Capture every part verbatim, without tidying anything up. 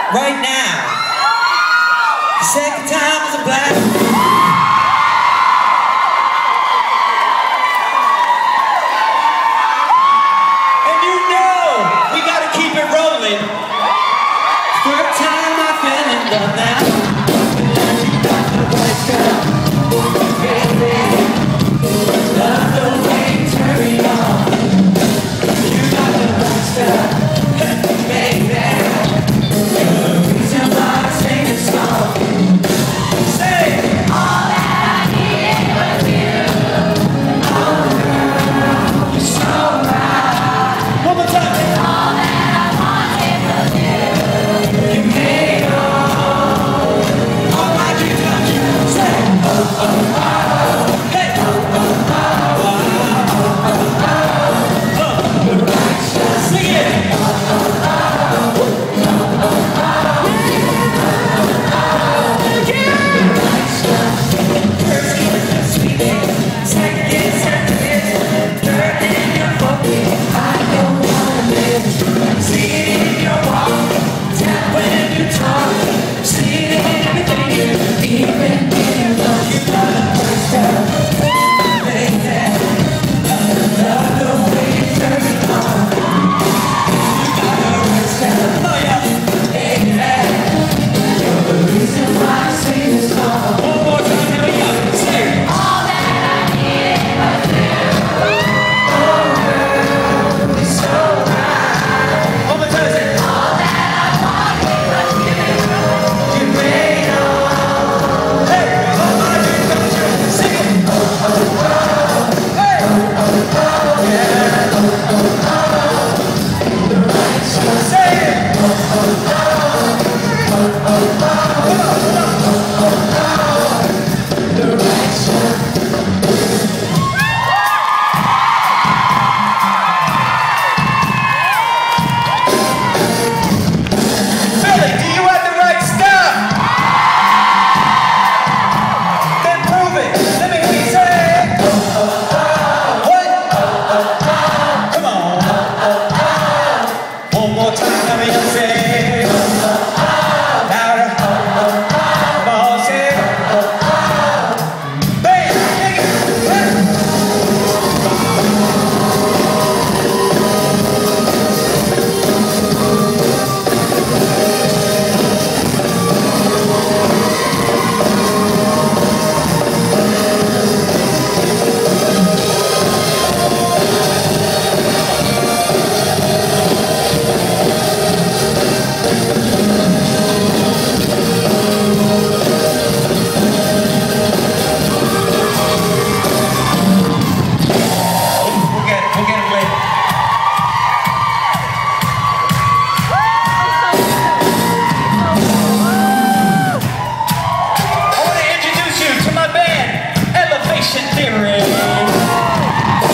right now. The second time was a black. And you know we gotta keep it rolling. Third time I fell in love now. You got the right girl. Love the way you turn me on. You got the right stuff, baby. You're the reason why I sing this song. Say all that I needed was you. Oh girl, you're so right. One more time. All that I wanted was you. You made all all my dreams come true. Say oh oh oh.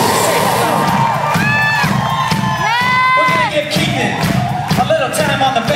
On the